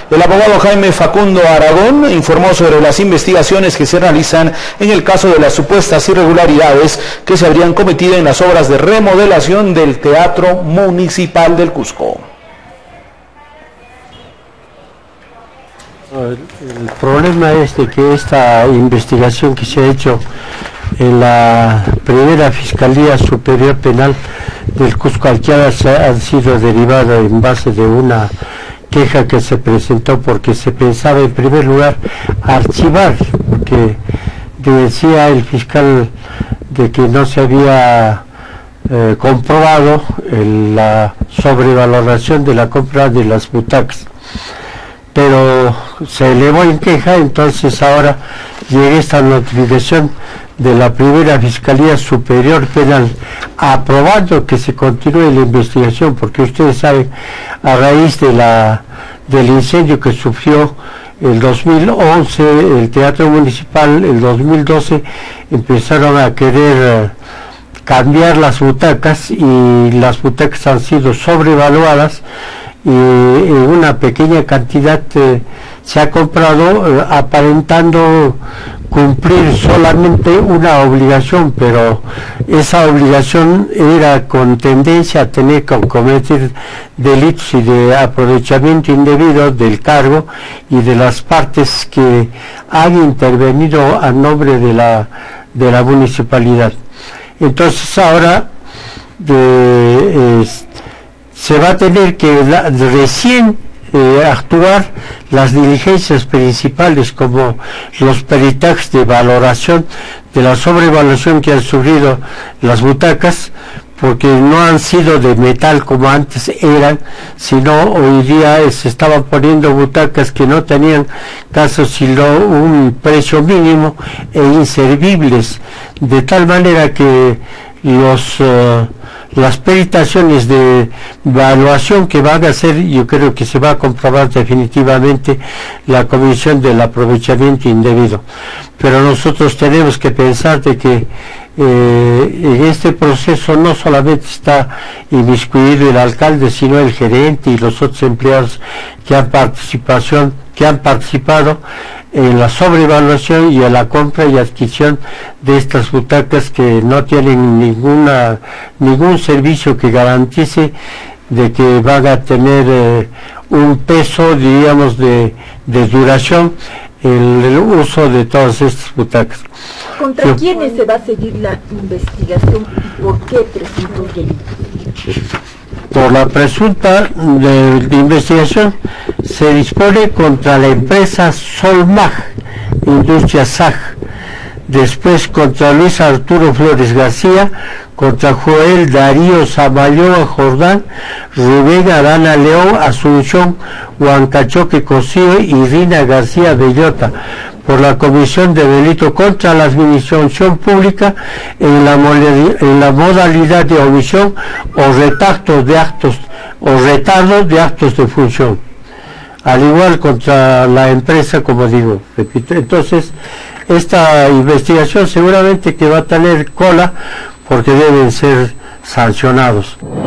El abogado Jaime Facundo Aragón informó sobre las investigaciones que se realizan en el caso de las supuestas irregularidades que se habrían cometido en las obras de remodelación del Teatro Municipal del Cusco. El problema es de que esta investigación que se ha hecho en la primera Fiscalía Superior Penal del Cusco Alquiadas han sido derivadas en base de una queja que se presentó porque se pensaba en primer lugar archivar, porque decía el fiscal de que no se había comprobado la sobrevaloración de la compra de las butacas, pero se elevó en queja. Entonces ahora llega esta notificación de la primera Fiscalía Superior Penal aprobando que se continúe la investigación, porque ustedes saben, a raíz de del incendio que sufrió el 2011 el Teatro Municipal, el 2012 empezaron a querer cambiar las butacas y las butacas han sido sobrevaluadas y en una pequeña cantidad se ha comprado aparentando cumplir solamente una obligación, pero esa obligación era con tendencia a tener que cometer delitos y de aprovechamiento indebido del cargo y de las partes que han intervenido a nombre de la municipalidad. Entonces ahora se va a tener que recién actuar las diligencias principales, como los peritajes de valoración de la sobrevaluación que han sufrido las butacas, porque no han sido de metal como antes eran, sino hoy día se estaban poniendo butacas que no tenían caso sino un precio mínimo e inservibles, de tal manera que las peritaciones de evaluación que van a hacer, yo creo que se va a comprobar definitivamente la comisión del aprovechamiento indebido. Pero nosotros tenemos que pensar de que en este proceso no solamente está inmiscuido el alcalde, sino el gerente y los otros empleados que han participado en la sobrevaluación y en la compra y adquisición de estas butacas que no tienen ningún servicio que garantice de que van a tener un peso, diríamos, de duración el uso de todas estas butacas. ¿Contra quiénes se va a seguir la investigación y por qué presuntos delitos? Por la presunta de investigación se dispone contra la empresa Solmag, Industria SAG, después contra Luis Arturo Flores García, contra Joel Darío Samayoa Jordán, Rubén Arana León, Asunción Huancachoque Cosío y Rina García Bellota, por la comisión de delito contra la administración pública en la modalidad de omisión o retardo de actos de función, al igual contra la empresa, como digo, repito. Entonces esta investigación seguramente que va a tener cola porque deben ser sancionados.